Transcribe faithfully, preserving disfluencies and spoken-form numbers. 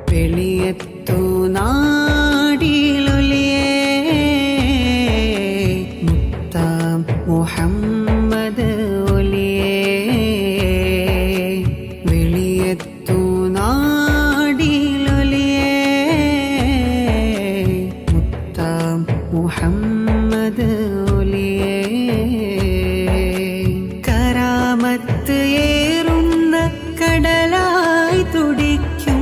വെളിയത്തു നാടിലൊലിയേ മുത്താം Muhammad ഒലിയേ വെളിയത്തു നാടിലൊലിയേ മുത്താം Muhammad ഒലിയേ കരാമത്ത് ഏറുന്ന Kadalayi തുടിക്കും